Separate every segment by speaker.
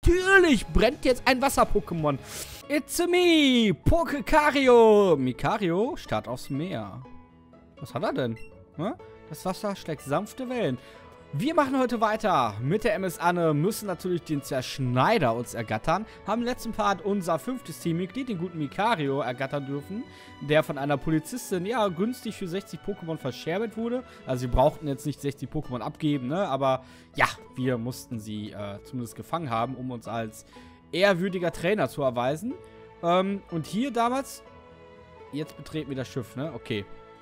Speaker 1: Natürlich brennt jetzt ein Wasser-Pokémon. It's me, Pokekario. Mikario starrt aufs Meer. Was hat er denn? Hm? Das Wasser schlägt sanfte Wellen. Wir machen heute weiter mit der MS Anne, müssen natürlich den Zerschneider uns ergattern. Haben im letzten Part unser 5. Teammitglied, den guten Mikario, ergattern dürfen, der von einer Polizistin, ja, günstig für 60 Pokémon verscherbelt wurde. Also sie brauchten jetzt nicht 60 Pokémon abgeben, ne, aber ja, wir mussten sie zumindest gefangen haben, um uns als ehrwürdiger Trainer zu erweisen. Und hier damals, jetzt betreten wir das Schiff, ne, okay.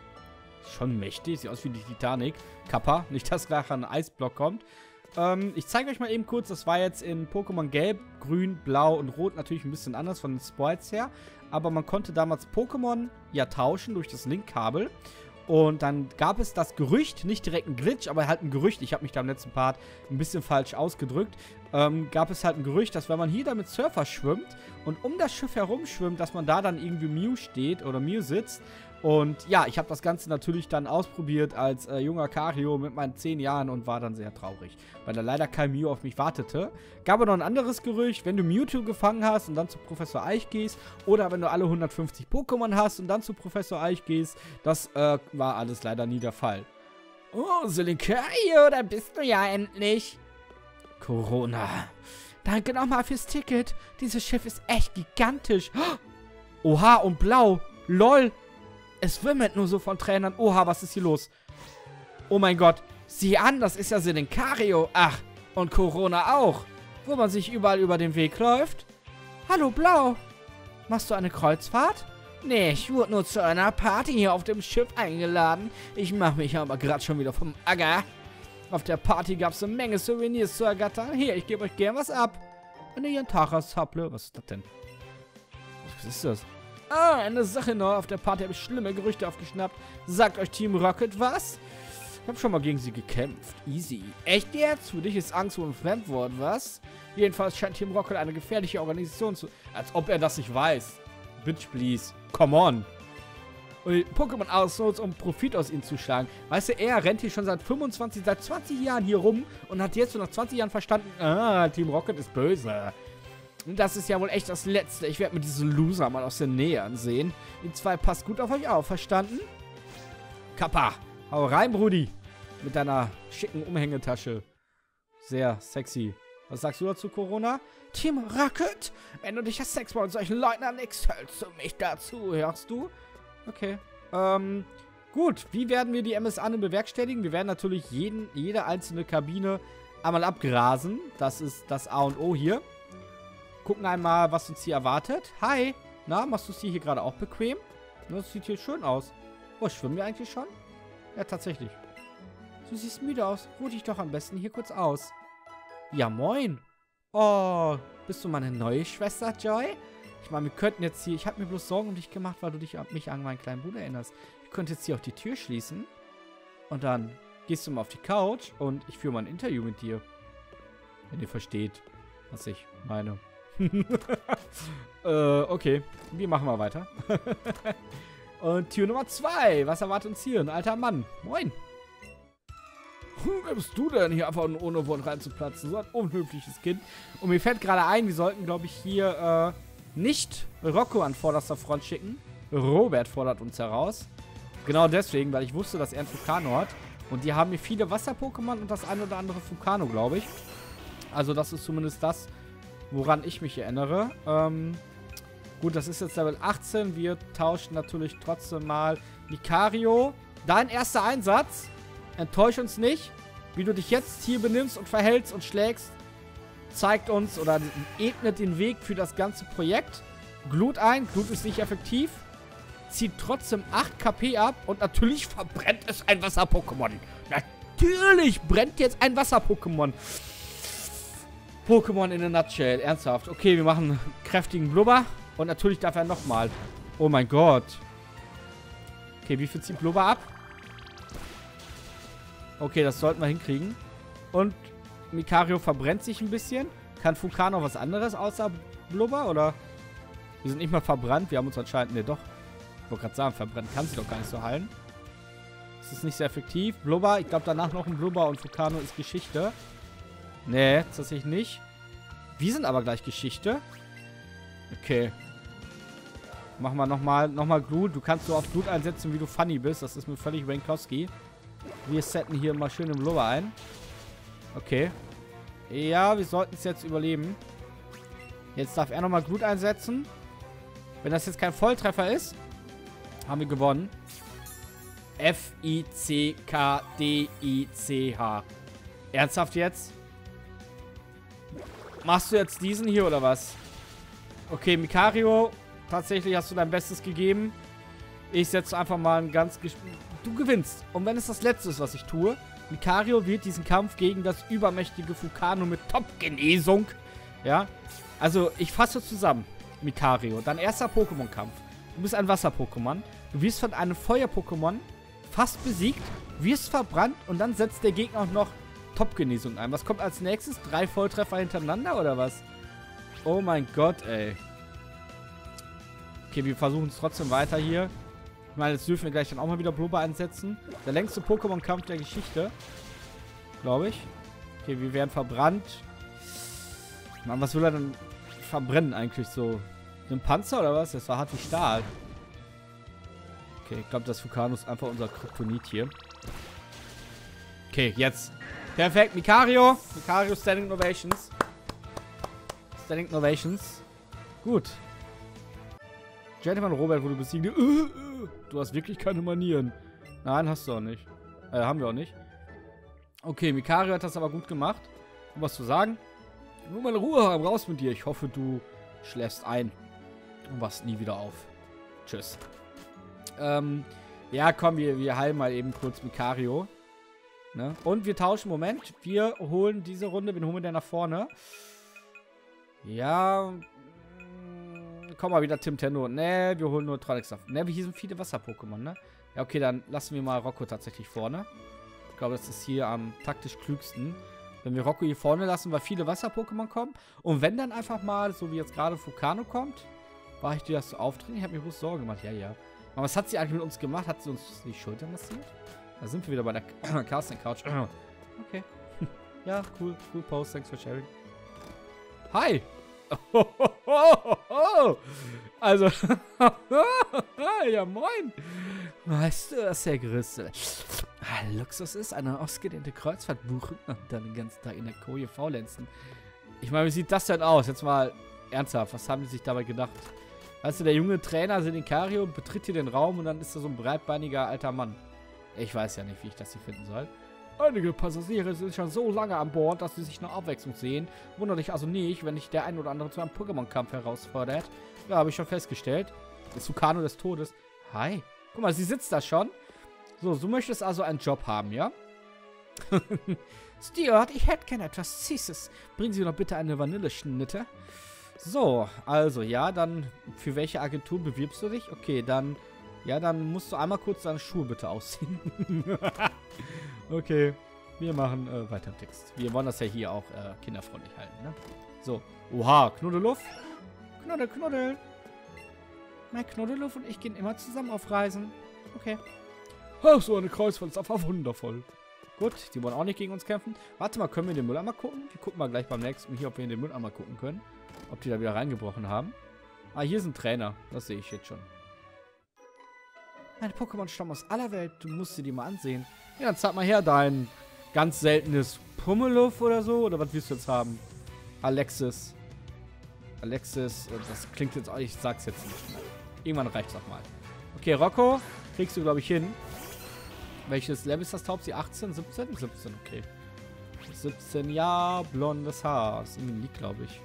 Speaker 1: Schon mächtig, sieht aus wie die Titanic. Kappa, nicht, dass gleich ein Eisblock kommt. Ich zeige euch mal eben kurz, das war jetzt in Pokémon Gelb, Grün, Blau und Rot natürlich ein bisschen anders von den Sprites her. Aber man konnte damals Pokémon ja tauschen durch das Link-Kabel. Und dann gab es das Gerücht, nicht direkt ein Glitch, aber halt ein Gerücht, ich habe mich da im letzten Part ein bisschen falsch ausgedrückt, gab es halt ein Gerücht, dass wenn man hier da mit Surfer schwimmt und um das Schiff herum schwimmt, dass man da dann irgendwie Mew steht oder Mew sitzt. Und ja, ich habe das Ganze natürlich dann ausprobiert als junger Kario mit meinen 10 Jahren und war dann sehr traurig, weil da leider kein Mew auf mich wartete. Gab aber noch ein anderes Gerücht, wenn du Mewtwo gefangen hast und dann zu Professor Eich gehst oder wenn du alle 150 Pokémon hast und dann zu Professor Eich gehst, das war alles leider nie der Fall. Oh, Silicario, da bist du ja endlich. Corona. Danke nochmal fürs Ticket. Dieses Schiff ist echt gigantisch. Oha, und blau. LOL. Es wimmelt nur so von Trainern. Oha, was ist hier los? Oh mein Gott. Sieh an, das ist ja Silicario. Ach, und Corona auch. Wo man sich überall über den Weg läuft. Hallo, Blau. Machst du eine Kreuzfahrt? Nee, ich wurde nur zu einer Party hier auf dem Schiff eingeladen. Ich mache mich aber gerade schon wieder vom Acker. Auf der Party gab es eine Menge Souvenirs zu ergattern. Hier, ich gebe euch gern was ab. Eine Yantara-Sapple. Was ist das denn? Was ist das? Ah, eine Sache noch. Auf der Party habe ich schlimme Gerüchte aufgeschnappt. Sagt euch Team Rocket was? Ich habe schon mal gegen sie gekämpft. Easy. Echt jetzt? Für dich ist Angst wohl ein Fremdwort, was? Jedenfalls scheint Team Rocket eine gefährliche Organisation zu... Als ob er das nicht weiß. Bitch, please. Come on. Und Pokémon ausnutzt, um Profit aus ihnen zu schlagen. Weißt du, er rennt hier schon seit 20 Jahren hier rum und hat jetzt so nach 20 Jahren verstanden, Team Rocket ist böse. Und das ist ja wohl echt das Letzte. Ich werde mir diese Loser mal aus der Nähe ansehen. Die zwei passt gut auf euch auf, verstanden? Kappa, hau rein, Brudi. Mit deiner schicken Umhängetasche. Sehr sexy. Was sagst du dazu, Corona? Team Rocket? Wenn du dich als Sexboy und solchen Leuten anlegst, hältst du mich dazu, hörst du? Okay. Gut, wie werden wir die MS Anne bewerkstelligen? Wir werden natürlich jede einzelne Kabine einmal abgrasen. Das ist das A und O hier. Gucken einmal, was uns hier erwartet. Hi. Na, machst du es hier gerade auch bequem? Das sieht hier schön aus. Oh, schwimmen wir eigentlich schon? Ja, tatsächlich. Du siehst müde aus. Ruh dich doch am besten hier kurz aus. Ja, moin. Oh, bist du meine neue Schwester, Joy? Ich meine, wir könnten jetzt hier... Ich habe mir bloß Sorgen um dich gemacht, weil du mich an meinen kleinen Bruder erinnerst. Ich könnte jetzt hier auch die Tür schließen. Und dann gehst du mal auf die Couch und ich führe mal ein Interview mit dir. Wenn ihr versteht, was ich meine. Okay. Wir machen mal weiter. Und Tür Nummer 2. Was erwartet uns hier? Ein alter Mann. Moin. Wer bist du denn hier einfach ohne Wort reinzuplatzen? So ein unhöfliches Kind. Und mir fällt gerade ein, wir sollten, glaube ich, hier nicht Rocco an vorderster Front schicken. Robert fordert uns heraus. Genau deswegen, weil ich wusste, dass er ein Vulcano hat. Und die haben hier viele Wasser-Pokémon und das eine oder andere Vulcano, glaube ich. Also das ist zumindest das, woran ich mich erinnere. Gut, das ist jetzt Level 18. Wir tauschen natürlich trotzdem mal Mikario. Dein erster Einsatz. Enttäusch uns nicht. Wie du dich jetzt hier benimmst und verhältst und schlägst, zeigt uns oder ebnet den Weg für das ganze Projekt. Glut ein. Glut ist nicht effektiv. Zieht trotzdem 8 KP ab. Und natürlich verbrennt es ein Wasser-Pokémon. Natürlich brennt jetzt ein Wasser-Pokémon. Pokémon in a nutshell. Ernsthaft. Okay, wir machen einen kräftigen Blubber. Und natürlich darf er nochmal. Oh mein Gott. Okay, wie viel zieht Blubber ab? Okay, das sollten wir hinkriegen. Und Mikario verbrennt sich ein bisschen. Kann Vulcano was anderes außer Blubber? Oder? Wir sind nicht mal verbrannt. Wir haben uns anscheinend... Ne, doch. Ich wollte gerade sagen, verbrennen kann sie doch gar nicht so heilen. Das ist nicht sehr effektiv. Blubber, ich glaube danach noch ein Blubber und Vulcano ist Geschichte. Nee, tatsächlich nicht. Wir sind aber gleich Geschichte. Okay. Machen wir nochmal Glut. Du kannst so oft Glut einsetzen, wie du funny bist. Das ist mir völlig Wankowski. Wir setzen hier mal schön im Blubber ein. Okay. Ja, wir sollten es jetzt überleben. Jetzt darf er nochmal Glut einsetzen. Wenn das jetzt kein Volltreffer ist, haben wir gewonnen. F-I-C-K-D-I-C-H. Ernsthaft jetzt? Machst du jetzt diesen hier oder was? Okay, Mikario, tatsächlich hast du dein Bestes gegeben. Ich setze einfach mal ein ganz... Du gewinnst. Und wenn es das Letzte ist, was ich tue, Mikario wird diesen Kampf gegen das übermächtige Fukano mit Top-Genesung. Ja, also ich fasse zusammen. Mikario, dein erster Pokémon-Kampf. Du bist ein Wasser-Pokémon. Du wirst von einem Feuer-Pokémon fast besiegt, wirst verbrannt und dann setzt der Gegner auch noch Top-Genesung ein. Was kommt als nächstes? 3 Volltreffer hintereinander oder was? Oh mein Gott, ey. Okay, wir versuchen es trotzdem weiter hier. Ich meine, jetzt dürfen wir gleich dann auch mal wieder Blubber einsetzen. Der längste Pokémon-Kampf der Geschichte. Glaube ich. Okay, wir werden verbrannt. Mann, was will er denn verbrennen eigentlich so? Ein Panzer oder was? Das war hart wie Stahl. Okay, ich glaube, das Fukano ist einfach unser Kryptonit hier. Okay, jetzt. Perfekt, Mikario. Mikario Standing Ovations. Standing Ovations. Gut. Gentleman Robert wurde besiegt. Du hast wirklich keine Manieren. Nein, hast du auch nicht. Haben wir auch nicht. Okay, Mikario hat das aber gut gemacht. Um was zu sagen? Nur mal Ruhe haben, raus mit dir. Ich hoffe, du schläfst ein. Und wachst nie wieder auf. Tschüss. Ja, komm, wir heilen mal eben kurz Mikario. Ne? Und wir tauschen, Moment. Wir holen diese Runde, wen holen wir denn nach vorne? Ja. Komm mal wieder Timtendo. Ne, wir holen nur Trollix auf. Ne, hier sind viele Wasser-Pokémon, ne? Ja, okay, dann lassen wir mal Rocco tatsächlich vorne. Ich glaube, das ist hier am taktisch klügsten. Wenn wir Rocco hier vorne lassen, weil viele Wasser-Pokémon kommen. Und wenn dann einfach mal, so wie jetzt gerade Fukano kommt, war ich dir das so auftreten? Ich habe mir bloß Sorgen gemacht. Ja, ja. Aber was hat sie eigentlich mit uns gemacht? Hat sie uns die Schulter massiert? Da sind wir wieder bei der Casting Couch. Okay. Ja, cool. Cool Post. Thanks for sharing. Hi. Also. Ja, moin. Weißt du, was der größte Luxus ist? Eine ausgedehnte Kreuzfahrtbuchung und dann den ganzen Tag in der Koje faulenzen. Ich meine, wie sieht das denn aus? Jetzt mal ernsthaft. Was haben die sich dabei gedacht? Weißt du, der junge Trainer Sinikario betritt hier den Raum und dann ist da so ein breitbeiniger alter Mann. Ich weiß ja nicht, wie ich das hier finden soll. Einige Passagiere sind schon so lange an Bord, dass sie sich nach Abwechslung sehen. Wundert dich also nicht, wenn dich der ein oder andere zu einem Pokémon-Kampf herausfordert. Ja, habe ich schon festgestellt. Das Fukano des Todes. Hi. Guck mal, sie sitzt da schon. So, du möchtest also einen Job haben, ja? Stuart, ich hätte gerne etwas Süßes. Bringen Sie doch bitte eine Vanilleschnitte. So, also, ja, dann für welche Agentur bewirbst du dich? Okay, dann, ja, dann musst du einmal kurz deine Schuhe bitte ausziehen. Okay, wir machen weiter im Text. Wir wollen das ja hier auch kinderfreundlich halten, ne? So, oha, Knuddeluff. Knuddel, Knuddel. Mein Knuddeluff und ich gehen immer zusammen auf Reisen. Okay. Ach, so eine Kreuzfahrt ist einfach wundervoll. Gut, die wollen auch nicht gegen uns kämpfen. Warte mal, können wir in den Mülleimer gucken? Wir gucken mal gleich beim nächsten hier, ob wir in den Mülleimer gucken können. Ob die da wieder reingebrochen haben. Ah, hier ist ein Trainer. Das sehe ich jetzt schon. Meine Pokémon stammen aus aller Welt. Du musst sie dir mal ansehen. Ja, dann zeig mal her dein ganz seltenes Pummeluff oder so. Oder was willst du jetzt haben? Alexis. Alexis. Das klingt jetzt auch, ich sag's jetzt nicht mehr. Irgendwann reicht's auch mal. Okay, Rocco. Kriegst du, glaube ich, hin. Welches Level ist das Taubsi? 18? 17? 17, okay. 17, ja, blondes Haar. Das ist irgendwie ein Lied, glaube ich.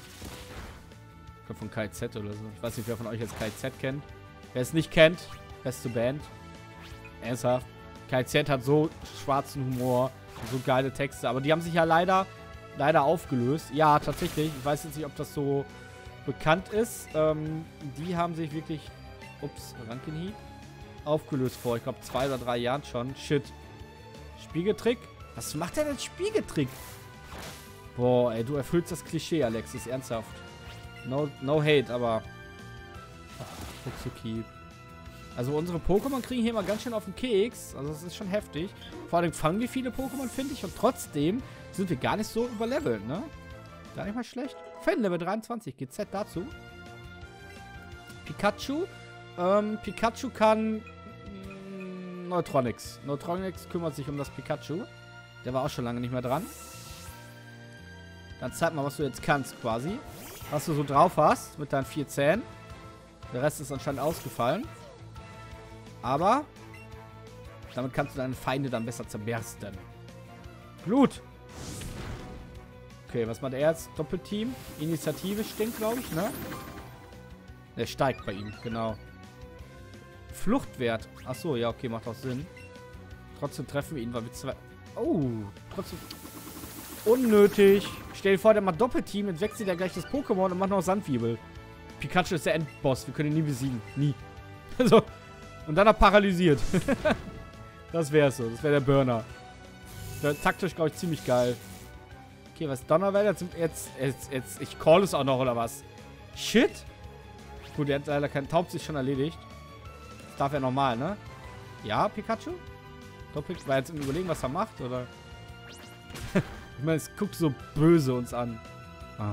Speaker 1: Von KZ oder so. Ich weiß nicht, wer von euch jetzt KZ kennt. Wer es nicht kennt, beste Band. Ernsthaft. KZ hat so schwarzen Humor und so geile Texte. Aber die haben sich ja leider aufgelöst. Ja, tatsächlich. Ich weiß jetzt nicht, ob das so bekannt ist. Die haben sich wirklich, Rankenhieb, aufgelöst vor, ich glaube, 2 oder 3 Jahren schon. Shit. Spiegeltrick? Was macht der denn Spiegeltrick? Boah, ey, du erfüllst das Klischee, Alexis. Ernsthaft. No hate, aber... Fuxuki. Also unsere Pokémon kriegen hier mal ganz schön auf den Keks. Also das ist schon heftig. Vor allem fangen wir viele Pokémon, finde ich. Und trotzdem sind wir gar nicht so überlevelt, ne? Gar nicht mal schlecht. Finn, Level 23. GZ dazu. Pikachu. Pikachu kann Neutronics. Neutronics kümmert sich um das Pikachu. Der war auch schon lange nicht mehr dran. Dann zeig mal, was du jetzt kannst quasi. Was du so drauf hast mit deinen 4 Zähnen. Der Rest ist anscheinend ausgefallen. Aber damit kannst du deine Feinde dann besser zerbersten. Blut. Okay, was macht er jetzt? Doppelteam. Initiative stinkt, glaube ich, ne? Der steigt bei ihm, genau. Fluchtwert. Achso, ja, okay, macht auch Sinn. Trotzdem treffen wir ihn, weil wir zwei... Oh, trotzdem... Unnötig. Stell dir vor, der macht Doppelteam, jetzt wechselt er gleich das Pokémon und macht noch Sandwiebel. Pikachu ist der Endboss, wir können ihn nie besiegen. Nie. So. Und dann er paralysiert. Das wäre so, das wäre der Burner. Der taktisch, glaube ich, ziemlich geil. Okay, was Donnerwelle? Jetzt, ich call es auch noch, oder was? Shit. Gut, er hat leider kein Taub sich schon erledigt. Das darf er nochmal, ne? Ja, Pikachu? Doppel, war jetzt im Überlegen, was er macht, oder? Ich meine, es guckt so böse uns an. Ah.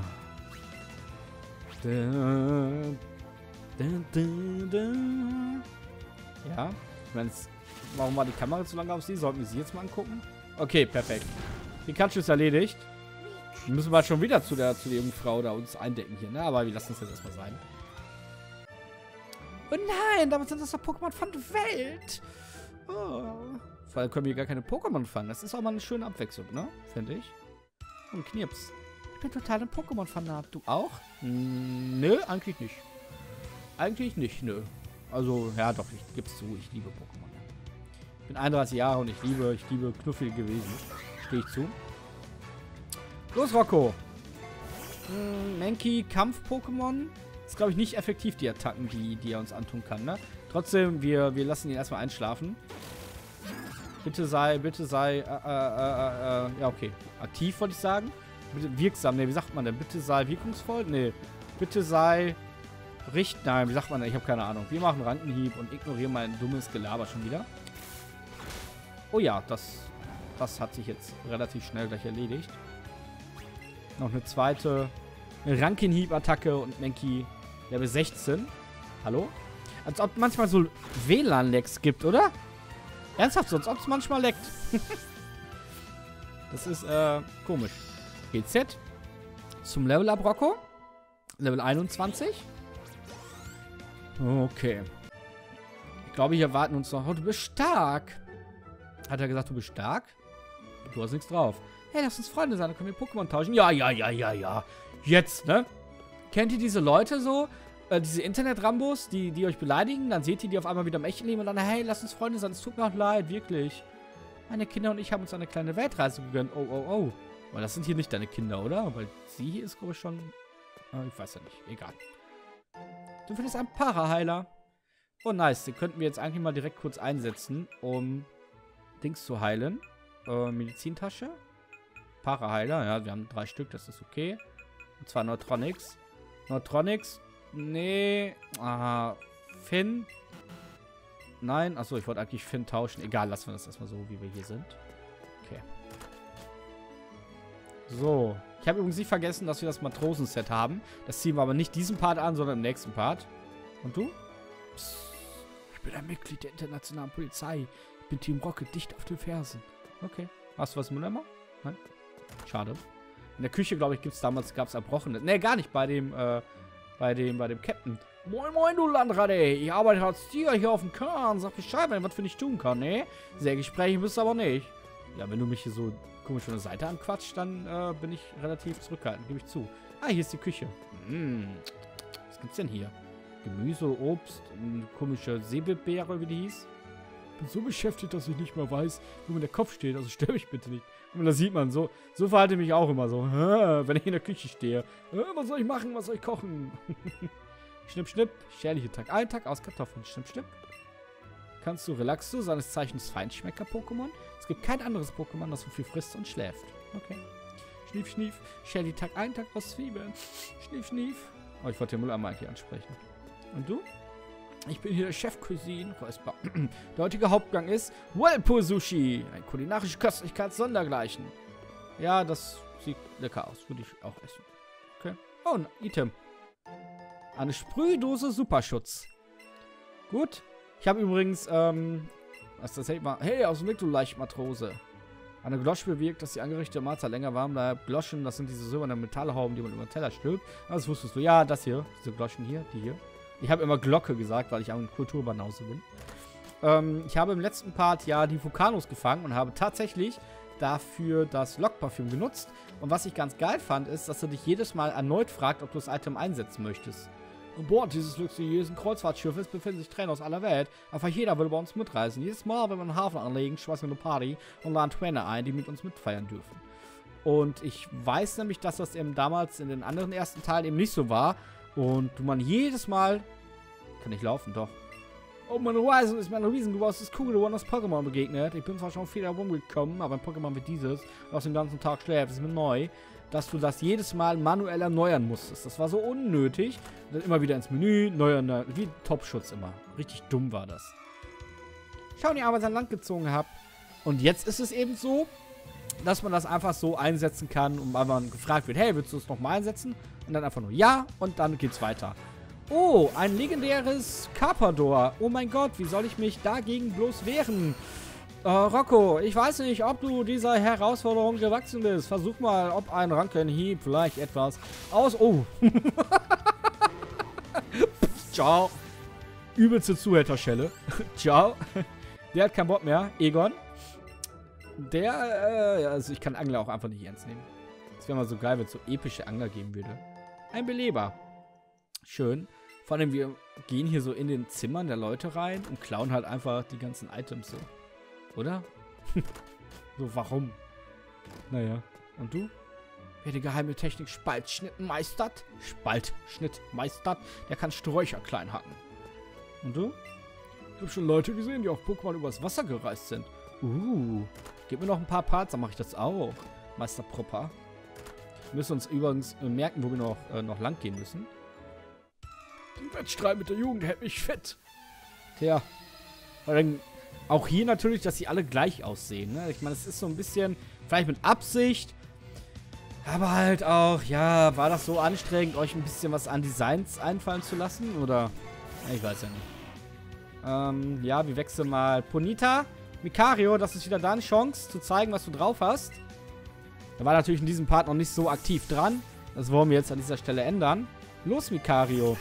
Speaker 1: Ja, ich meine, warum war die Kamera zu lange auf sie? Sollten wir sie jetzt mal angucken? Okay, perfekt. Pikachu ist erledigt. Müssen wir schon wieder zu der Jungfrau da uns eindecken hier, ne? Aber wir lassen es jetzt erstmal sein. Oh nein, damit sind das doch Pokémon von der Welt. Oh. Vor allem können wir gar keine Pokémon fangen. Das ist auch mal eine schöne Abwechslung, ne? Finde ich. Und Knirps. Ich bin total ein Pokémon-Fanat. Du auch? Nö, eigentlich nicht. Eigentlich nicht, nö. Also, ja doch, ich gebe es zu, ich liebe Pokémon. Ich bin 31 Jahre und ich liebe knuffige Wesen. Stehe ich zu. Los, Rocco. Mankey, Kampf-Pokémon. Ist, glaube ich, nicht effektiv, die Attacken, die er uns antun kann, ne? Trotzdem, wir lassen ihn erstmal einschlafen. Bitte sei, ja, okay. Aktiv, wollte ich sagen. Bitte wirksam, ne, wie sagt man denn? Bitte sei wirkungsvoll? Ne. Bitte sei nein, wie sagt man denn? Ich habe keine Ahnung. Wir machen Rankenhieb und ignorieren mein dummes Gelaber schon wieder. Oh ja, das hat sich jetzt relativ schnell gleich erledigt. Noch eine zweite Rankenhieb-Attacke und Mankey Level 16. Hallo? Als ob manchmal so WLAN-Lags gibt, oder? Ernsthaft, so als ob es manchmal leckt. Das ist, komisch. GZ. Zum Level-Up, Rocco. Level 21. Okay. Ich glaube, hier erwarten uns noch... Oh, du bist stark. Hat er gesagt, du bist stark? Du hast nichts drauf. Hey, lass uns Freunde sein, dann können wir Pokémon tauschen. Ja. Jetzt, ne? Kennt ihr diese Leute so? Diese Internet-Rambos, die euch beleidigen? Dann seht ihr die auf einmal wieder im echten Leben und dann, hey, lass uns Freunde sein. Es tut mir auch leid, wirklich. Meine Kinder und ich haben uns eine kleine Weltreise gegönnt. Oh. Aber das sind hier nicht deine Kinder, oder? Weil sie hier ist, glaube ich, schon... ich weiß ja nicht. Egal. Du findest einen Paraheiler. Oh, nice. Den könnten wir jetzt eigentlich mal direkt kurz einsetzen, um Dings zu heilen. Medizintasche. Paraheiler. Ja, wir haben 3 Stück. Das ist okay. Und zwar Neutronics. Nee. Aha. Finn. Nein. Achso, ich wollte eigentlich Finn tauschen. Egal, lassen wir das erstmal so, wie wir hier sind. Okay. So. Ich habe übrigens nicht vergessen, dass wir das Matrosen-Set haben. Das ziehen wir aber nicht diesen Part an, sondern im nächsten Part. Und du? Psst. Ich bin ein Mitglied der internationalen Polizei. Ich bin Team Rocket, dicht auf den Fersen. Okay. Hast du was im Mülleimer? Nein? Schade. In der Küche, glaube ich, gab es Erbrochene. Ne, gar nicht. Bei dem Captain. Moin, du Landrade. Ich arbeite als Tier hier auf dem Kahn. Sag Bescheid, wenn ich was für dich tun kann, ne? Sehr gesprächig bist du aber nicht. Ja, wenn du mich hier so komisch von der Seite anquatscht, dann bin ich relativ zurückhaltend, gebe ich zu. Ah, hier ist die Küche. Was gibt's denn hier? Gemüse, Obst, eine komische Säbelbeere, wie die hieß. Ich bin so beschäftigt, dass ich nicht mehr weiß, wo mir der Kopf steht. Also stell mich bitte nicht. Und das sieht man. So verhalte ich mich auch immer so. Wenn ich in der Küche stehe. Was soll ich machen? Was soll ich kochen? Schnipp, schnipp. Schärliche Tag ein, Tag aus Kartoffeln. Schnipp, schnipp. Kannst du Relaxo, seines Zeichens Feinschmecker-Pokémon? Es gibt kein anderes Pokémon, das so viel frisst und schläft. Okay. Schnief, schnief. Shelly Tag ein, Tag aus Zwiebeln. Schnief, schnief. Oh, ich wollte den Mülleimer eigentlich ansprechen. Und du? Ich bin hier der Chef-Cuisine. Räusper. Der heutige Hauptgang ist Whirlpool-Sushi. Ein kulinarische Köstlichkeit sondergleichen. Ja, das sieht lecker aus. Würde ich auch essen. Okay. Oh, ein Item. Eine Sprühdose Superschutz. Gut. Ich habe übrigens, was das hält mal. Hey, aus dem Weg, du Leichtmatrose. Eine Glosche bewirkt, dass die angerichtete Mahlzeit länger warm bleibt. Gloschen, das sind diese silbernen Metallhauben, die man über den Teller stülpt. Das wusstest du. Ja, das hier. Diese Gloschen hier. Die hier. Ich habe immer Glocke gesagt, weil ich am Kulturbanause bin. Ich habe im letzten Part ja die Vulkanos gefangen und habe tatsächlich dafür das Lockparfüm genutzt. Und was ich ganz geil fand, ist, dass er dich jedes Mal erneut fragt, ob du das Item einsetzen möchtest. An Bord dieses luxuriösen Kreuzfahrtschiffes befinden sich Trainer aus aller Welt. Einfach jeder will bei uns mitreisen. Jedes Mal, wenn wir einen Hafen anlegen, schmeißen wir eine Party und laden Trainer ein, die mit uns mitfeiern dürfen. Und ich weiß nämlich, dass das eben damals in den anderen ersten Teilen eben nicht so war. Und man jedes Mal... Kann ich laufen? Doch. Oh, meine Horizon ist mir ein riesengroßes kugelrundes Pokémon begegnet. Ich bin zwar schon viel herumgekommen, aber ein Pokémon wie dieses, was den ganzen Tag schläft, ist mir neu, dass du das jedes Mal manuell erneuern musstest. Das war so unnötig. Und dann immer wieder ins Menü, neu erneuern, wie Topschutz immer. Richtig dumm war das. Schau, die Arbeit an Land gezogen habe. Und jetzt ist es eben so, dass man das einfach so einsetzen kann und weil man gefragt wird, hey, willst du es nochmal einsetzen? Und dann einfach nur ja und dann geht's weiter. Oh, ein legendäres Carpador. Oh mein Gott, wie soll ich mich dagegen bloß wehren? Rocco, ich weiß nicht, ob du dieser Herausforderung gewachsen bist. Versuch mal, ob ein Rankenhieb vielleicht etwas aus... Oh. Ciao. Übelste Zuhälterschelle. Ciao. Der hat keinen Bock mehr. Egon. Der, also ich kann Angler auch einfach nicht ernst nehmen. Das wäre mal so geil, wenn es so epische Angler geben würde. Ein Beleber. Schön. Vor allem, wir gehen hier so in den Zimmern der Leute rein und klauen halt einfach die ganzen Items so. Oder? So, warum? Naja. Und du? Wer die geheime Technik Spaltschnitt meistert? Spaltschnitt meistert? Der kann Sträucher klein hacken. Und du? Ich habe schon Leute gesehen, die auf Pokémon übers Wasser gereist sind. Gib mir noch ein paar Parts, dann mache ich das auch. Meister Propper. Wir müssen uns übrigens merken, wo wir noch lang gehen müssen. Der Wettstreit mit der Jugend hält mich fit. Tja. Weil dann auch hier natürlich, dass sie alle gleich aussehen. Ne? Ich meine, es ist so ein bisschen, vielleicht mit Absicht, aber halt auch, ja, war das so anstrengend, euch ein bisschen was an Designs einfallen zu lassen? Oder? Ich weiß ja nicht. Ja, wir wechseln mal. Ponyta, Micario, das ist wieder deine Chance, zu zeigen, was du drauf hast. Er war natürlich in diesem Part noch nicht so aktiv dran. Das wollen wir jetzt an dieser Stelle ändern. Los, Micario.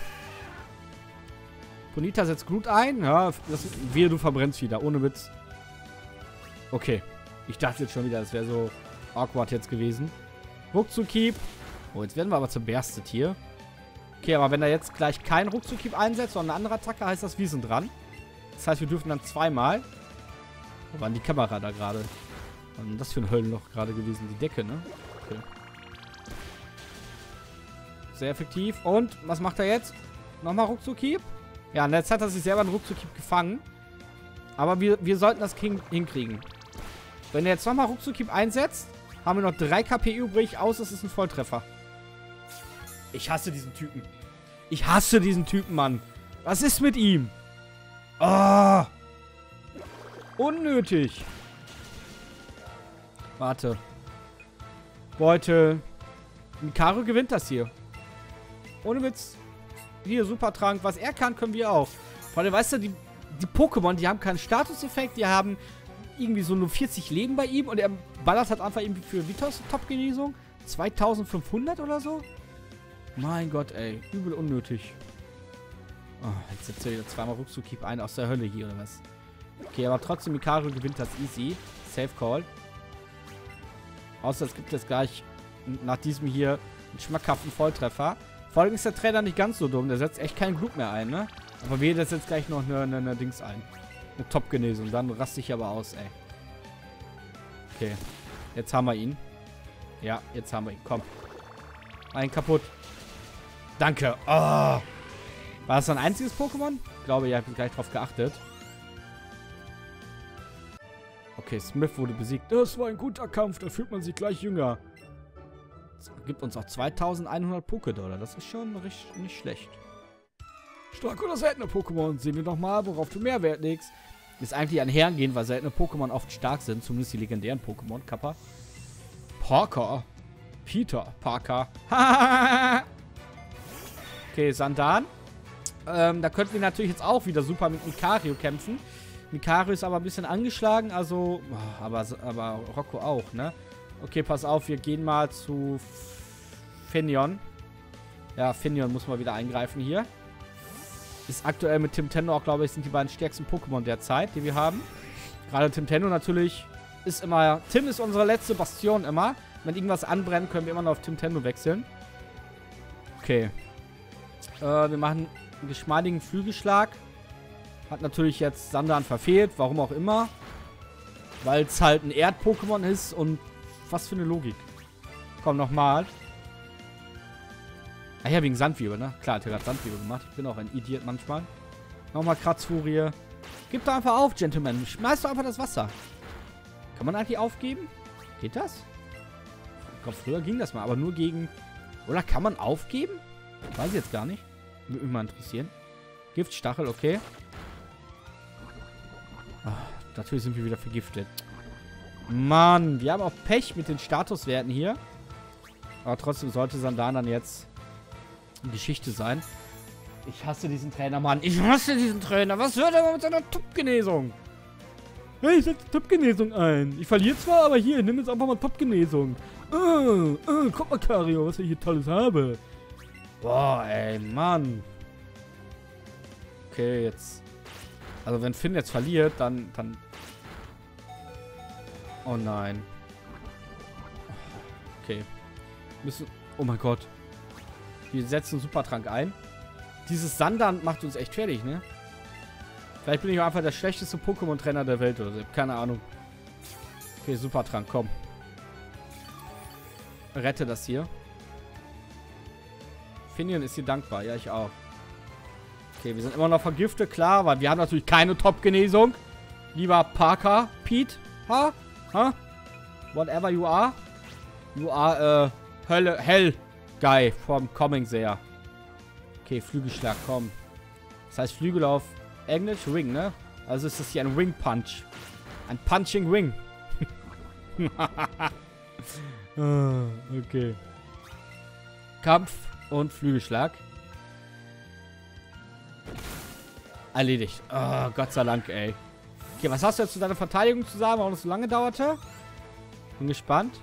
Speaker 1: Ponyta setzt Glut ein. Ja, du verbrennst wieder. Ohne Witz. Okay. Ich dachte jetzt schon wieder, das wäre so awkward jetzt gewesen. Ruckzuck-Keep. Oh, jetzt werden wir aber zerberstet hier. Okay, aber wenn er jetzt gleich kein Ruckzuck-Keep einsetzt, sondern eine andere Attacke, heißt das, wir sind dran. Das heißt, wir dürfen dann zweimal. Wo war denn die Kamera da gerade? Was ist denn das für ein Höllenloch gerade gewesen? Die Decke, ne? Okay. Sehr effektiv. Und, was macht er jetzt? Nochmal Ruckzuck-Keep? Ja, und jetzt hat er sich selber einen Ruckzuck-Keep gefangen. Aber wir sollten das hinkriegen. Wenn er jetzt nochmal Ruckzuck-Keep einsetzt, haben wir noch 3 KP übrig, außer es ist ein Volltreffer. Ich hasse diesen Typen. Ich hasse diesen Typen, Mann. Was ist mit ihm? Oh. Unnötig. Warte. Beutel. Micario gewinnt das hier. Ohne Witz. Hier, Supertrank. Was er kann, können wir auch. Vor allem, weißt du, die Pokémon, die haben keinen Statuseffekt. Die haben irgendwie so nur 40 Leben bei ihm. Und er ballert halt einfach irgendwie für Vitos Top-Genesung. 2500 oder so. Mein Gott, ey. Übel unnötig. Oh, jetzt setzt er wieder zweimal Ruckzuck-Keep ein aus der Hölle hier, oder was? Okay, aber trotzdem, Micario gewinnt das easy. Safe Call. Außer es gibt jetzt gleich nach diesem hier einen schmackhaften Volltreffer. Vor allem ist der Trainer nicht ganz so dumm. Der setzt echt kein Blut mehr ein, ne? Aber wir setzen jetzt gleich noch eine Dings ein. Eine Top-Genesung. Dann raste ich aber aus, ey. Okay. Jetzt haben wir ihn. Ja, jetzt haben wir ihn. Komm. Ein kaputt. Danke. Oh. War das ein einziges Pokémon? Ich glaube, ihr habt gleich drauf geachtet. Okay, Smith wurde besiegt. Das war ein guter Kampf. Da fühlt man sich gleich jünger. Das gibt uns auch 2100 Pokédollar. Das ist schon nicht schlecht. Stark oder seltene Pokémon. Sehen wir nochmal, worauf du mehr Wert legst. Ist eigentlich ein Herangehen, weil seltene Pokémon oft stark sind. Zumindest die legendären Pokémon. Kappa. Parker. Peter. Parker. Okay, Sandan. Da könnten wir natürlich jetzt auch wieder super mit Mikario kämpfen. Mikario ist aber ein bisschen angeschlagen, also... Oh, aber Rocco auch, ne? Okay, pass auf, wir gehen mal zu Finneon. Ja, Finneon muss mal wieder eingreifen hier. Ist aktuell mit Timtendo auch, glaube ich, sind die beiden stärksten Pokémon der Zeit, die wir haben. Gerade Timtendo natürlich ist immer... Tim ist unsere letzte Bastion immer. Wenn irgendwas anbrennt, können wir immer noch auf Timtendo wechseln. Okay. Wir machen einen geschmeidigen Flügelschlag. Hat natürlich jetzt Sandan verfehlt, warum auch immer. Weil es halt ein Erd-Pokémon ist und was für eine Logik. Komm, nochmal. Ah ja, wegen Sandwiebel, ne? Klar, hat er gerade Sandwiebel gemacht. Ich bin auch ein Idiot manchmal. Nochmal Kratzfurie. Gib doch einfach auf, Gentleman. Schmeiß doch einfach das Wasser. Kann man eigentlich aufgeben? Geht das? Ich glaube, früher ging das mal, aber nur gegen... Oder kann man aufgeben? Weiß ich jetzt gar nicht. Würde mich mal interessieren. Giftstachel, okay. Ach, natürlich sind wir wieder vergiftet. Mann, wir haben auch Pech mit den Statuswerten hier. Aber trotzdem sollte Sandan dann jetzt Geschichte sein. Ich hasse diesen Trainer, Mann. Ich hasse diesen Trainer. Was wird er mit seiner Top-Genesung? Hey, ich setze Top-Genesung ein. Ich verliere zwar, aber hier, nimm jetzt einfach mal Top-Genesung. Guck mal, Kario, was ich hier Tolles habe. Boah, ey, Mann. Okay, jetzt. Also, wenn Finn jetzt verliert, dann... Oh nein. Okay. Müssen... Oh mein Gott. Wir setzen einen Supertrank ein. Dieses Sandan macht uns echt fertig, ne? Vielleicht bin ich einfach der schlechteste Pokémon-Trainer der Welt oder so. Keine Ahnung. Okay, Supertrank, komm. Rette das hier. Finneon ist dir dankbar. Ja, ich auch. Okay, wir sind immer noch vergiftet, klar, weil wir haben natürlich keine Top-Genesung. Lieber Parker, Pete, whatever you are. You are, Hell Guy from Coming there. Okay, Flügelschlag, komm. Das heißt Flügel auf Englisch, Wing, ne? Also ist das hier ein Wing Punch. Ein Punching Wing. Okay. Kampf und Flügelschlag. Erledigt. Oh, Gott sei Dank, ey. Okay, was hast du jetzt zu deiner Verteidigung zu sagen, warum das so lange dauerte? Bin gespannt.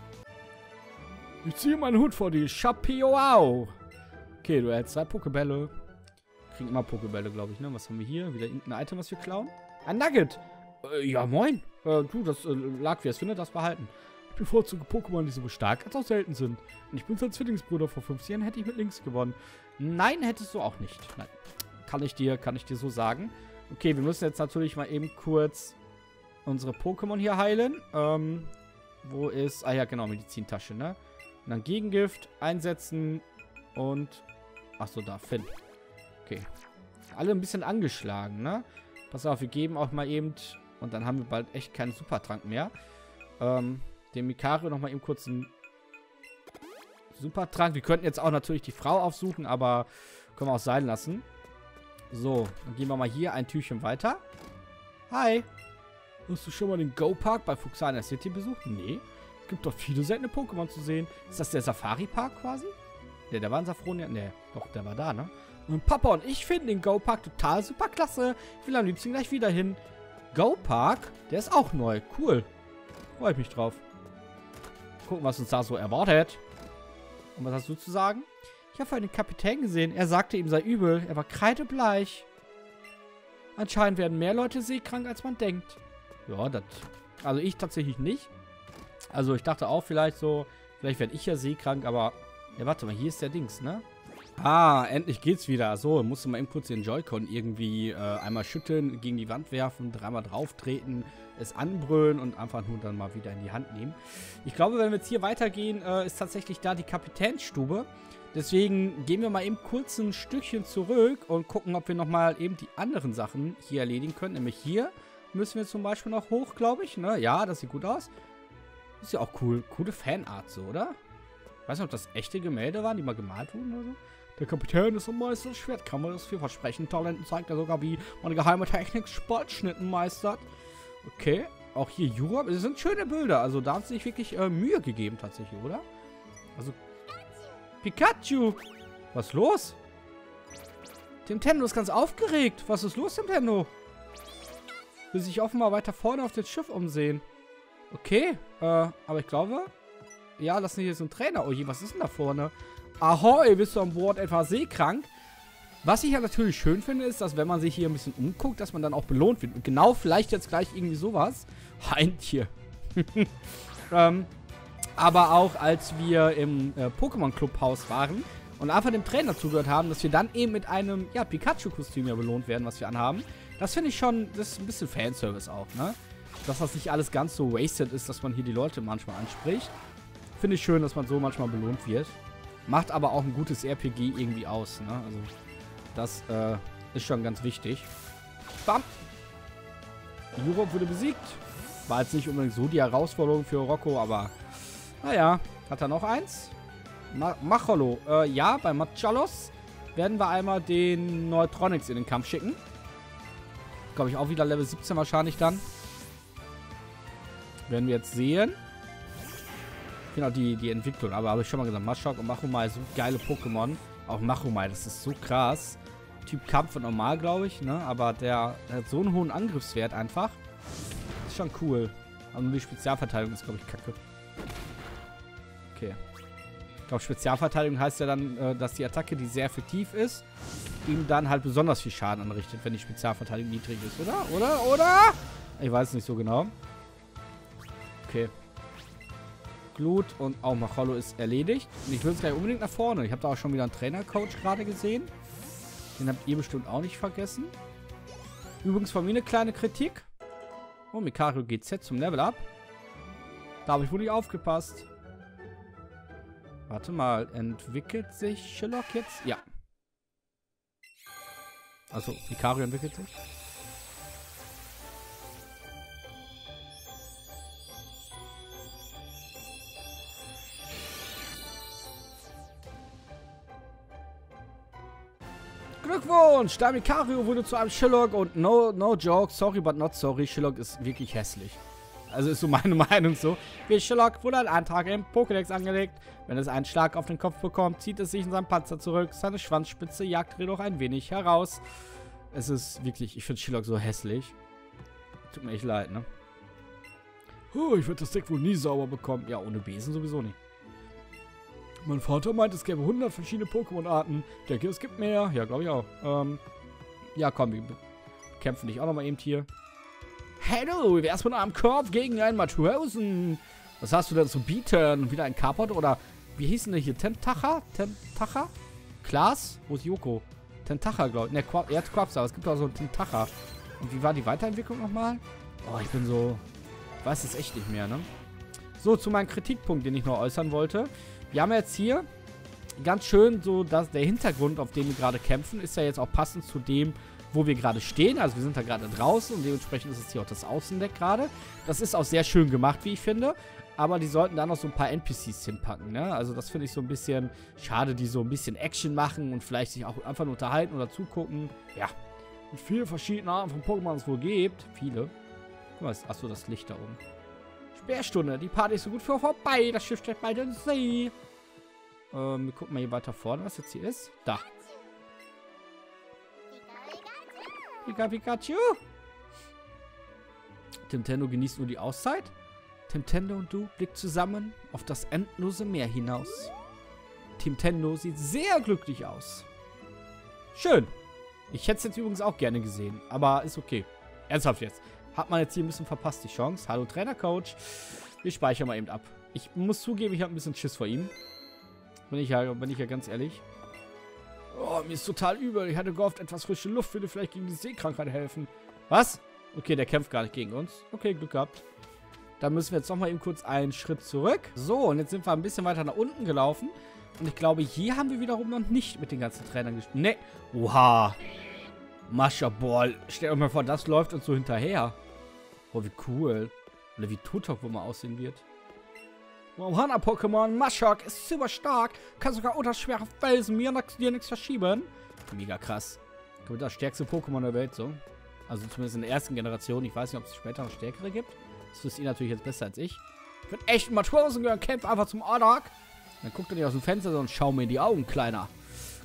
Speaker 1: Ich ziehe meinen Hut vor die Chapeau. Okay, du erhältst 2 Pokebälle. Kriegen immer Pokebälle, glaube ich, ne? Was haben wir hier? Wieder irgendein Item, was wir klauen? Ein Nugget. Ja, moin. Du, das lag wie es findet, das behalten. Ich bevorzuge Pokémon, die so stark als auch selten sind. Und ich bin sein Zwillingsbruder. Vor 5 Jahren hätte ich mit links gewonnen. Nein, hättest du auch nicht. Nein. Kann ich dir so sagen. Okay, wir müssen jetzt natürlich mal eben kurz unsere Pokémon hier heilen. Wo ist... Ah ja, genau, Medizintasche, ne? Und dann Gegengift einsetzen und... Achso, da, Finn. Okay. Alle ein bisschen angeschlagen, ne? Pass auf, wir geben auch mal eben... Und dann haben wir bald echt keinen Supertrank mehr. Dem Mikario nochmal eben kurz einen Supertrank. Wir könnten jetzt auch natürlich die Frau aufsuchen, aber können wir auch sein lassen. So, dann gehen wir mal hier ein Türchen weiter. Hi. Hast du schon mal den Go-Park bei Fuxana City besucht? Nee. Es gibt doch viele seltene Pokémon zu sehen. Ist das der Safari-Park quasi? Ne, der war in Safronia. Ne, doch, der war da, ne? Und Papa und ich finden den Go-Park total super klasse. Ich will am liebsten gleich wieder hin. Go-Park? Der ist auch neu. Cool. Freue ich mich drauf. Gucken, was uns da so erwartet. Und was hast du zu sagen? Ich habe vorhin den Kapitän gesehen. Er sagte, ihm sei übel. Er war kreidebleich. Anscheinend werden mehr Leute seekrank, als man denkt. Ja, das... Also ich tatsächlich nicht. Also ich dachte auch vielleicht so... Vielleicht werde ich ja seekrank, aber... Ja, warte mal. Hier ist der Dings, ne? Ah, endlich geht's wieder. So, musste mal eben kurz den Joy-Con irgendwie einmal schütteln, gegen die Wand werfen, 3-mal drauf treten, es anbrüllen und einfach nur dann mal wieder in die Hand nehmen. Ich glaube, wenn wir jetzt hier weitergehen, ist tatsächlich da die Kapitänsstube. Deswegen gehen wir mal eben kurz ein Stückchen zurück und gucken, ob wir nochmal eben die anderen Sachen hier erledigen können. Nämlich hier müssen wir zum Beispiel noch hoch, glaube ich. Ne? Ja, das sieht gut aus. Ist ja auch cool. Coole Fanart so, oder? Ich weiß nicht, ob das echte Gemälde waren, die mal gemalt wurden oder so. Der Kapitän ist ein Meister des Schwertkammers. Für versprechende Talenten zeigt er sogar, wie man geheime Technik Spaltschnitten meistert. Okay. Auch hier Jura. Es sind schöne Bilder. Also da hat es sich wirklich Mühe gegeben tatsächlich, oder? Also... Pikachu! Was los? Nintendo ist ganz aufgeregt. Was ist los, Nintendo? Will sich offenbar weiter vorne auf dem Schiff umsehen. Okay, aber ich glaube... Ja, das ist hier so ein Trainer. Oh je, was ist denn da vorne? Ahoi, bist du an Bord etwa seekrank? Was ich ja natürlich schön finde, ist, dass wenn man sich hier ein bisschen umguckt, dass man dann auch belohnt wird. Und genau vielleicht jetzt gleich irgendwie sowas. Ein Tier. Aber auch als wir im Pokémon Clubhaus waren und einfach dem Trainer zugehört haben, dass wir dann eben mit einem, ja, Pikachu-Kostüm ja belohnt werden, was wir anhaben. Das finde ich schon, das ist ein bisschen Fanservice auch, ne? Dass das nicht alles ganz so wasted ist, dass man hier die Leute manchmal anspricht. Finde ich schön, dass man so manchmal belohnt wird. Macht aber auch ein gutes RPG irgendwie aus, ne? Also, das ist schon ganz wichtig. Bam! Europe wurde besiegt. War jetzt nicht unbedingt so die Herausforderung für Rocco, aber naja, hat er noch eins? Macholo. Ja, bei Machalos werden wir einmal den Neutronix in den Kampf schicken. Glaube ich auch wieder Level 17 wahrscheinlich dann. Werden wir jetzt sehen. Genau, die Entwicklung. Aber habe ich schon mal gesagt, Machop und Machomai, so geile Pokémon. Auch Machomai, das ist so krass. Typ Kampf und normal, glaube ich, ne? Aber der hat so einen hohen Angriffswert einfach. Ist schon cool. Aber nur die Spezialverteidigung ist, glaube ich, kacke. Okay. Ich glaube, Spezialverteidigung heißt ja dann, dass die Attacke, die sehr effektiv ist, ihm dann halt besonders viel Schaden anrichtet, wenn die Spezialverteidigung niedrig ist, oder? Oder? Ich weiß nicht so genau. Okay. Glut und auch Macholo ist erledigt. Und ich will es gleich unbedingt nach vorne. Ich habe da auch schon wieder einen Trainer-Coach gerade gesehen. Den habt ihr bestimmt auch nicht vergessen. Übrigens von mir eine kleine Kritik. Oh, Mikario GZ zum Level-Up. Da habe ich wohl nicht aufgepasst. Warte mal, entwickelt sich Shillock jetzt? Ja. Also, Mikario entwickelt sich. Glückwunsch! Der Mikario wurde zu einem Shillock und no joke, sorry but not sorry, Shillock ist wirklich hässlich. Also ist so meine Meinung so. Wie Shillock wurde ein Antrag im Pokédex angelegt. Wenn es einen Schlag auf den Kopf bekommt, zieht es sich in seinen Panzer zurück. Seine Schwanzspitze jagt jedoch ein wenig heraus. Es ist wirklich, ich finde Shillock so hässlich. Tut mir echt leid, ne? Oh, ich werde das Deck wohl nie sauber bekommen. Ja, ohne Besen sowieso nicht. Mein Vater meint, es gäbe 100 verschiedene Pokémon-Arten. Ich denke, es gibt mehr. Ja, glaube ich auch. Ja, komm, wir kämpfen dich auch nochmal eben hier. Hallo, wir erstmal am Korb gegen einen Matrosen. Was hast du denn zu bieten? Wieder ein Carport oder wie hieß denn der hier? Tentacha? Tentacha? Klaas? Wo ist Yoko? Tentacha, glaube ich. Ne, er hat Quapsa, aber es gibt auch so einen Tentacha. Und wie war die Weiterentwicklung nochmal? Oh, ich bin so... Ich weiß es echt nicht mehr, ne? So, zu meinem Kritikpunkt, den ich noch äußern wollte. Wir haben jetzt hier ganz schön so, dass der Hintergrund, auf dem wir gerade kämpfen, ist ja jetzt auch passend zu dem, wo wir gerade stehen. Also wir sind da gerade draußen und dementsprechend ist es hier auch das Außendeck gerade. Das ist auch sehr schön gemacht, wie ich finde. Aber die sollten da noch so ein paar NPCs hinpacken, ne? Also das finde ich so ein bisschen schade, die so ein bisschen Action machen und vielleicht sich auch einfach nur unterhalten oder zugucken. Ja. Und viele verschiedene Arten von Pokémon es wohl gibt. Viele. Guck mal, achso, das Licht da oben. Sperrstunde. Die Party ist so gut für vorbei. Das Schiff steht bei den See. Wir gucken mal hier weiter vorne, was jetzt hier ist. Da. Pikachu. Nintendo genießt nur die Auszeit. Nintendo und du blickt zusammen auf das endlose Meer hinaus. Nintendo sieht sehr glücklich aus. Schön. Ich hätte es jetzt übrigens auch gerne gesehen, aber ist okay. Ernsthaft jetzt. Hat man jetzt hier ein bisschen verpasst, die Chance. Hallo, Trainer-Coach. Wir speichern mal eben ab. Ich muss zugeben, ich habe ein bisschen Schiss vor ihm. Bin ich ja ganz ehrlich. Oh, mir ist total übel. Ich hatte gehofft, etwas frische Luft würde vielleicht gegen die Seekrankheit helfen. Was? Okay, der kämpft gar nicht gegen uns. Okay, Glück gehabt. Dann müssen wir jetzt nochmal eben kurz einen Schritt zurück. So, und jetzt sind wir ein bisschen weiter nach unten gelaufen. Und ich glaube, hier haben wir wiederum noch nicht mit den ganzen Trainern gespielt. Ne. Oha. Mascha, boah. Stell dir mal vor, das läuft uns so hinterher. Boah, wie cool. Oder wie Tutok wohl mal aussehen wird. Wow, Hana-Pokémon, Maschok ist super stark. Kann sogar unter schwere Felsen dir nichts verschieben. Mega krass. Ich glaube, das stärkste Pokémon der Welt, so. Also zumindest in der ersten Generation. Ich weiß nicht, ob es später noch stärkere gibt. Das wisst ihr natürlich jetzt besser als ich. Ich bin echt ein Matrosen gehören. Kämpf einfach zum Ordak. Dann guckt er nicht aus dem Fenster, sondern schau mir in die Augen, Kleiner.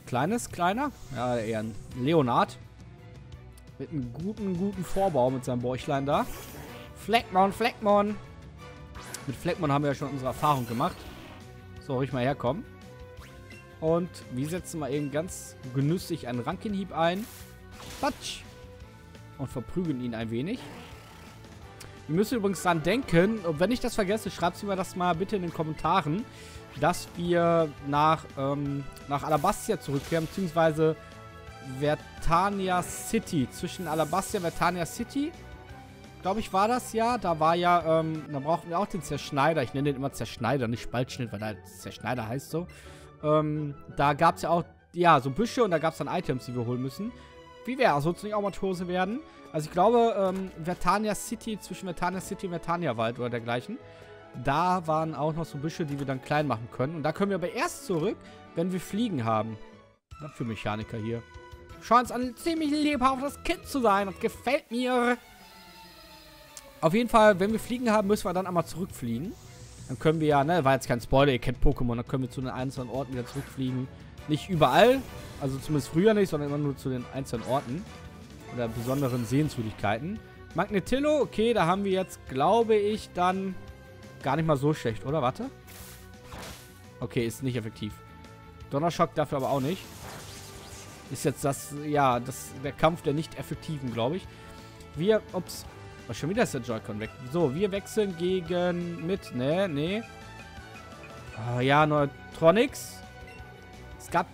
Speaker 1: Kleiner? Ja, eher ein Leonard. Mit einem guten Vorbau mit seinem Bäuchlein da. Fleckmon. Mit Fleckmon haben wir ja schon unsere Erfahrung gemacht. So, ruhig mal herkommen. Und wir setzen mal eben ganz genüsslich einen Rankenhieb ein. Patsch. Und verprügeln ihn ein wenig. Wir müssen übrigens dran denken, und wenn ich das vergesse, schreibt mir das mal bitte in den Kommentaren, dass wir nach Alabastia zurückkehren, beziehungsweise Vertania City. Zwischen Alabastia und Vertania City, glaube ich, war das ja. Da war ja, da brauchten wir auch den Zerschneider. Ich nenne den immer Zerschneider, nicht Spaltschnitt, weil der Zerschneider heißt so. Da gab es ja auch, ja, so Büsche und da gab es dann Items, die wir holen müssen. Wie wäre es? Soll es nicht auch Matrose werden? Also ich glaube, Vertania City, zwischen Vertania City und Vertania Wald oder dergleichen. Da waren auch noch so Büsche, die wir dann klein machen können. Und da können wir aber erst zurück, wenn wir Fliegen haben. Was für Mechaniker hier. Scheint es ein ziemlich lebhaftes Kind zu sein. Das gefällt mir. Auf jeden Fall, wenn wir Fliegen haben, müssen wir dann einmal zurückfliegen. Dann können wir ja, ne, war jetzt kein Spoiler, ihr kennt Pokémon, dann können wir zu den einzelnen Orten wieder zurückfliegen. Nicht überall, also zumindest früher nicht, sondern immer nur zu den einzelnen Orten. Oder besonderen Sehenswürdigkeiten. Magnetillo, okay, da haben wir jetzt, glaube ich, dann gar nicht mal so schlecht, oder? Warte. Okay, ist nicht effektiv. Donnerschock dafür aber auch nicht. Ist jetzt das, ja, der Kampf der nicht-effektiven, glaube ich. Wir, ups, schon wieder ist der Joy-Con weg. So, wir wechseln gegen nee. Oh, ja, Neutronics. Es gab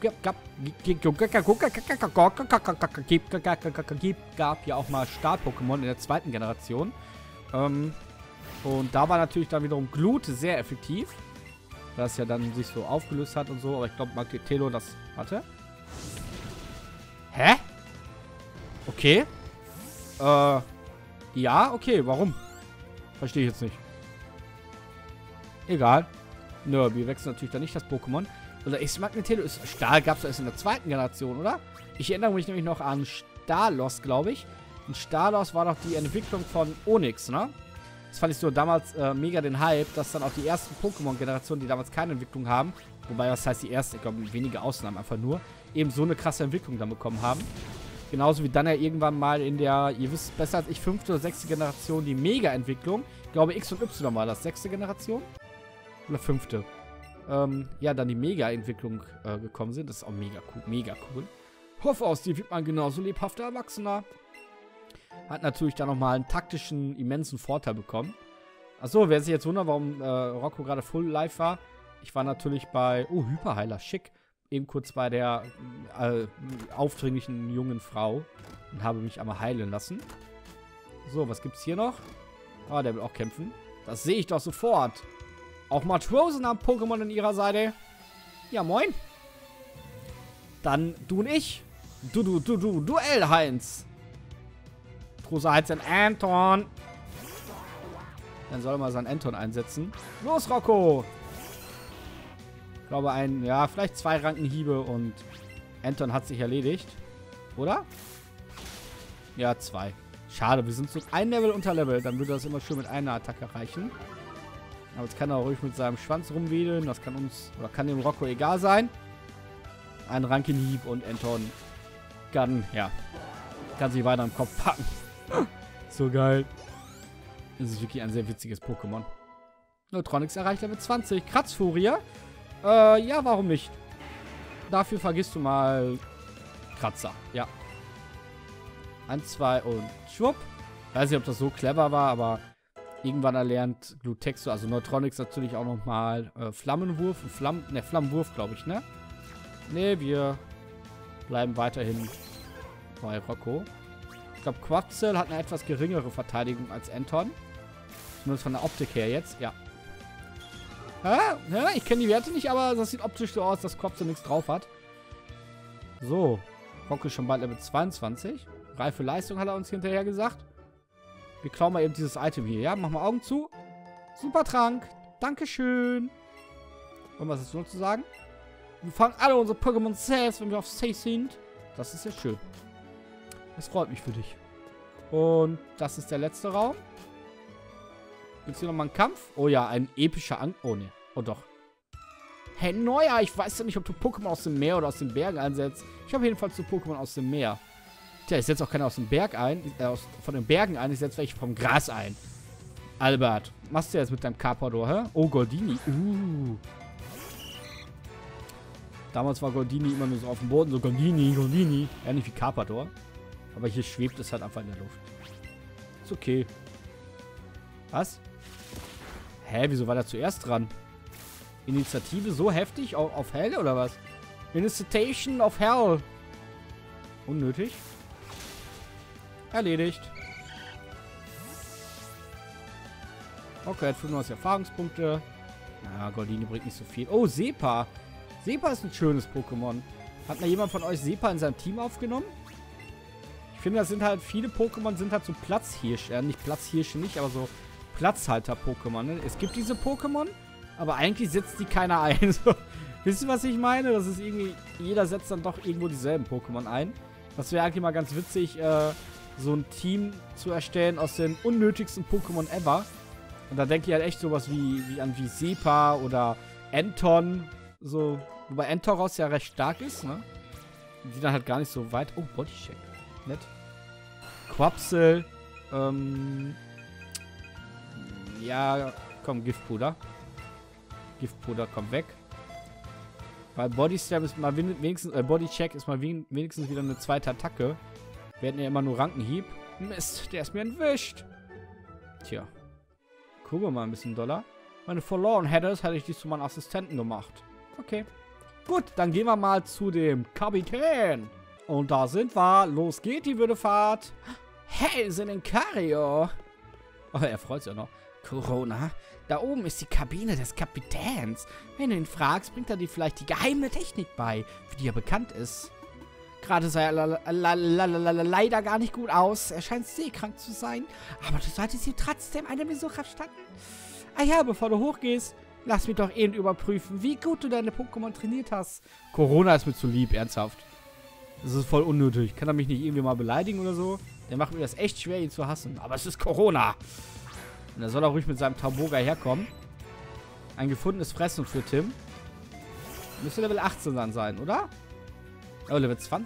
Speaker 1: ja auch mal Start-Pokémon in der zweiten Generation. Und da war natürlich dann wiederum Glut sehr effektiv. Weil das ja dann sich so aufgelöst hat und so. Aber ich glaube, Magnetello, das... Warte. Hä? Okay. Ja, okay. Warum? Verstehe ich jetzt nicht. Egal. Nö, wir wechseln natürlich dann nicht das Pokémon. Oder ist Magnetello... Stahl gab es erst in der zweiten Generation, oder? Ich erinnere mich nämlich noch an Stalos, glaube ich. Und Stalos war doch die Entwicklung von Onix, ne? Das fand ich so damals mega den Hype, dass dann auch die ersten Pokémon-Generationen, die damals keine Entwicklung haben, wobei das heißt die erste, ich glaube wenige Ausnahmen einfach nur, eben so eine krasse Entwicklung dann bekommen haben. Genauso wie dann ja irgendwann mal in der, ihr wisst besser als ich, 5. oder 6. Generation die Mega-Entwicklung. Ich glaube X und Y war das, 6. Generation? Oder 5. Ja, dann die Mega-Entwicklung gekommen sind. Das ist auch mega cool. Hoffe, aus dir wird man genauso lebhafter Erwachsener. Hat natürlich dann nochmal einen taktischen, immensen Vorteil bekommen. Achso, wer sich jetzt wundert, warum Rocco gerade full live war. Ich war natürlich bei, oh, Hyperheiler, schick. Eben kurz bei der aufdringlichen jungen Frau. Und habe mich einmal heilen lassen. So, was gibt's hier noch? Ah, der will auch kämpfen. Das sehe ich doch sofort. Auch Matrosen haben Pokémon an ihrer Seite. Ja, moin. Dann du und ich. Duell, Heinz. Großer Heinz in Anton. Dann soll er mal seinen Anton einsetzen. Los, Rocco. Ich glaube, ja, vielleicht 2 Rankenhiebe und Anton hat sich erledigt. Oder? Ja, 2. Schade, wir sind so ein Level unter Level. Dann würde das immer schön mit einer Attacke reichen. Aber jetzt kann er ruhig mit seinem Schwanz rumwedeln. Das kann uns, oder kann dem Rocco egal sein. Ein Rankenhieb und Anton kann sich weiter im Kopf packen. So geil. Das ist wirklich ein sehr witziges Pokémon. Neutronics erreicht Level 20. Kratzfurie? Ja, warum nicht? Dafür vergisst du mal Kratzer. Ja. 1, 2 und schwupp. Weiß nicht, ob das so clever war, aber irgendwann erlernt Glutexo, also Neutronics natürlich auch nochmal Flammenwurf. Flammenwurf, glaube ich, ne? Ne, wir bleiben weiterhin bei Rocco. Ich glaube, Quaxel hat eine etwas geringere Verteidigung als Anton. Zumindest von der Optik her jetzt, ja. Ja, ich kenne die Werte nicht, aber das sieht optisch so aus, dass Quaxel nichts drauf hat. So. Rocco ist schon bald Level 22. Reife Leistung hat er uns hinterher gesagt. Wir klauen mal eben dieses Item hier, ja? Machen wir Augen zu. Super Trank. Dankeschön. Und was ist noch zu sagen? Wir fangen alle unsere Pokémon selbst, wenn wir auf Safe sind. Das ist ja schön. Das freut mich für dich. Und das ist der letzte Raum. Gibt es hier nochmal einen Kampf? Oh ja, ein epischer Oh ne. Oh doch. Hey, Neuer, ich weiß ja nicht, ob du Pokémon aus dem Meer oder aus den Bergen einsetzt. Ich habe jedenfalls so Pokémon aus dem Meer. Tja, ich setze auch keine aus dem Berg ein, von den Bergen ein, ich setze welche vom Gras ein. Albert, was machst du jetzt mit deinem Carpador, hä? Oh, Goldini. Damals war Goldini immer nur so auf dem Boden, so Goldini, Goldini. Ähnlich wie Carpador. Aber hier schwebt es halt einfach in der Luft. Ist okay. Was? Hä, wieso war der zuerst dran? Initiative so heftig auf Hell oder was? Initiation of Hell. Unnötig. Erledigt. Okay, hat 95 Erfahrungspunkte. Na, Goldini bringt nicht so viel. Oh, Sepa. Sepa ist ein schönes Pokémon. Hat mal jemand von euch Sepa in seinem Team aufgenommen? Ich finde, das sind halt viele Pokémon, sind halt so Platzhirsche. Nicht Platzhirsche nicht, aber so Platzhalter-Pokémon. Ne? Es gibt diese Pokémon, aber eigentlich setzt die keiner ein. So, wisst ihr, was ich meine? Das ist irgendwie, jeder setzt dann doch irgendwo dieselben Pokémon ein. Das wäre eigentlich mal ganz witzig, so ein Team zu erstellen aus den unnötigsten Pokémon ever. Und da denke ich halt echt sowas wie an Sepa oder Anton. So, wobei Entoros ja recht stark ist, ne? Die dann halt gar nicht so weit. Oh, Bodycheck. Nett. Quapsel. Ja, komm, Giftpuder. Giftpuder, komm weg. Weil Bodyslam ist mal wenigstens, Bodycheck ist mal wenigstens wieder eine zweite Attacke. Wir hatten ja immer nur Rankenhieb. Mist, der ist mir entwischt. Tja. Gucken wir mal ein bisschen Dollar. Meine Forlorn Headers hätte ich dies zu meinem Assistenten gemacht. Okay. Gut, dann gehen wir mal zu dem Kapitän. Und da sind wir. Los geht die Würdefahrt. Hey, sind in Cario. Oh, er freut sich ja noch. Corona, da oben ist die Kabine des Kapitäns. Wenn du ihn fragst, bringt er dir vielleicht die geheime Technik bei, für die er bekannt ist. Gerade sah er leider gar nicht gut aus. Er scheint seekrank zu sein. Aber du solltest ihm trotzdem einen Besuch abstatten. Ah ja, bevor du hochgehst, lass mich doch eben überprüfen, wie gut du deine Pokémon trainiert hast. Corona ist mir zu lieb, ernsthaft. Das ist voll unnötig. Kann er mich nicht irgendwie mal beleidigen oder so? Der macht mir das echt schwer, ihn zu hassen. Aber es ist Corona. Und er soll auch ruhig mit seinem Tauboga herkommen. Ein gefundenes Fressen für Tim. Müsste Level 18 dann sein, oder? Oh, Level 20.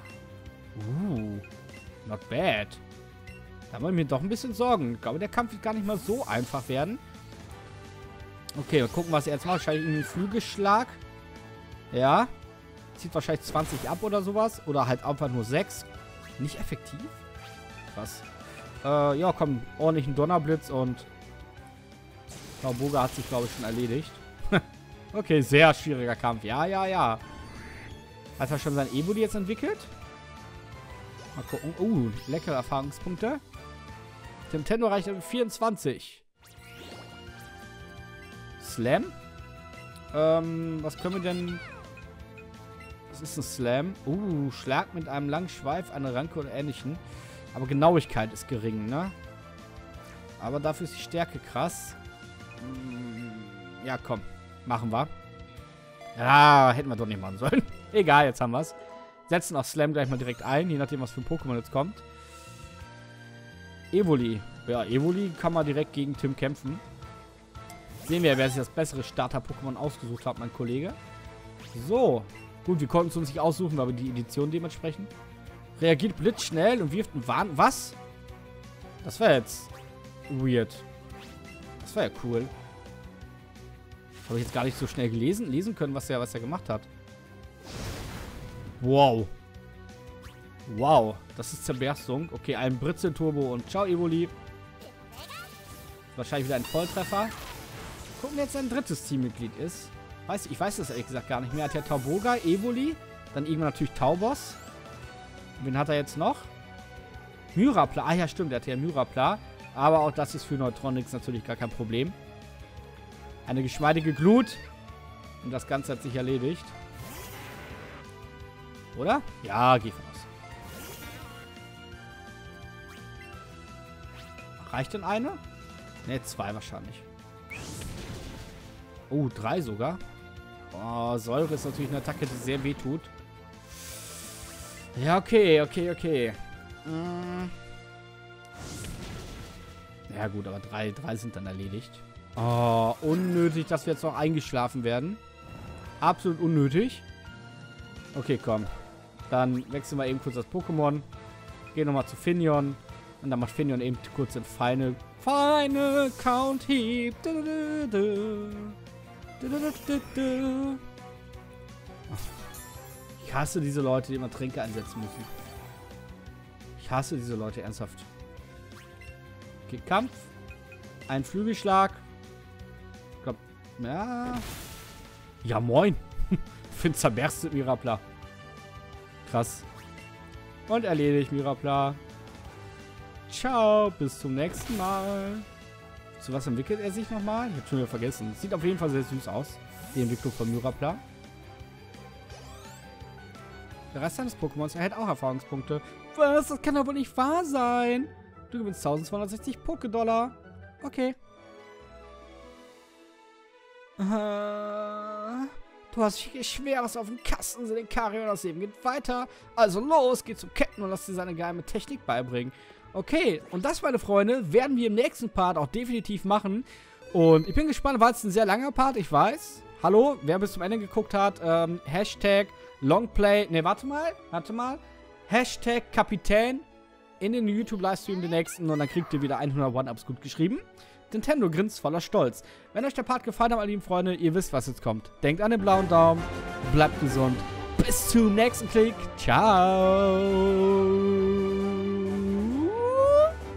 Speaker 1: Not bad. Da haben wir mir doch ein bisschen Sorgen. Ich glaube, der Kampf wird gar nicht mal so einfach werden. Okay, wir gucken, was er jetzt macht. Wahrscheinlich irgendwie einen Flügelschlag. Ja. Zieht wahrscheinlich 20 ab oder sowas. Oder halt einfach nur 6. Nicht effektiv? Krass. Ja, komm. Ordentlichen Donnerblitz und Tauboga hat sich, glaube ich, schon erledigt. Okay, sehr schwieriger Kampf. Ja, ja, ja. Hat er schon sein Evoli jetzt entwickelt? Mal gucken. Leckere Erfahrungspunkte. Nintendo reicht auf 24. Slam? Was können wir denn... Was ist ein Slam? Schlag mit einem langen Schweif, eine Ranke oder ähnlichen. Aber Genauigkeit ist gering, ne? Aber dafür ist die Stärke krass. Ja, komm. Machen wir. Ja, hätten wir doch nicht machen sollen. Egal, jetzt haben wir es. Setzen auch Slam gleich mal direkt ein, je nachdem, was für ein Pokémon jetzt kommt. Evoli. Ja, Evoli kann man direkt gegen Tim kämpfen. Sehen wir, wer sich das bessere Starter-Pokémon ausgesucht hat, mein Kollege. So. Gut, wir konnten es uns nicht aussuchen, aber die Edition dementsprechend. Reagiert blitzschnell und wirft einen Warn... Was? Das war jetzt weird. Das war ja cool. Habe ich jetzt gar nicht so schnell lesen können, was er gemacht hat. Wow. Wow. Das ist Zerberstung. Okay, ein Britzel-Turbo und ciao, Evoli. Wahrscheinlich wieder ein Volltreffer. Gucken, wer jetzt ein drittes Teammitglied ist. Ich weiß das ehrlich gesagt gar nicht mehr. Hat ja Tauboga, Evoli, dann irgendwann natürlich Taubos. Wen hat er jetzt noch? Myrapla. Ah ja, stimmt, der hat ja Myrapla. Aber auch das ist für Neutronics natürlich gar kein Problem. Eine geschmeidige Glut. Und das Ganze hat sich erledigt. Oder? Ja, geh von aus. Reicht denn eine? Ne, 2 wahrscheinlich. Oh, 3 sogar. Oh, Säure ist natürlich eine Attacke, die sehr weh tut. Ja, okay. Ja gut, aber 3 sind dann erledigt. Oh, unnötig, dass wir jetzt noch eingeschlafen werden. Absolut unnötig. Okay, komm. Dann wechseln wir eben kurz das Pokémon. Gehen nochmal zu Finneon. Und dann macht Finneon eben kurz den Final Count Heap. Ich hasse diese Leute, die immer Tränke einsetzen müssen. Ich hasse diese Leute ernsthaft. Okay, Kampf. Ein Flügelschlag. Ich glaub, ja. Ja, moin. Finn zerberstet Mirapla. Krass. Und erledigt Mirapla. Ciao, bis zum nächsten Mal. Zu was entwickelt er sich nochmal? Ich hab schon wieder vergessen. Sieht auf jeden Fall sehr süß aus. Die Entwicklung von Mirapla. Der Rest seines Pokémons erhält auch Erfahrungspunkte. Was? Das kann doch wohl nicht wahr sein. Du gewinnst 1260 Pokédollar. Okay. Du hast viel Schweres auf dem Kasten, den Kario, das Leben geht weiter. Also los, geh zum Captain und lass dir seine geheime Technik beibringen. Okay, und das, meine Freunde, werden wir im nächsten Part auch definitiv machen. Und ich bin gespannt, war es ein sehr langer Part, ich weiß. Hallo, wer bis zum Ende geguckt hat, Hashtag Longplay, ne, warte mal. Hashtag Kapitän in den YouTube-Livestream den nächsten und dann kriegt ihr wieder 100 One-Ups gut geschrieben. Nintendo grinst voller Stolz. Wenn euch der Part gefallen hat, meine lieben Freunde, ihr wisst, was jetzt kommt. Denkt an den blauen Daumen, bleibt gesund. Bis zum nächsten Klick. Ciao.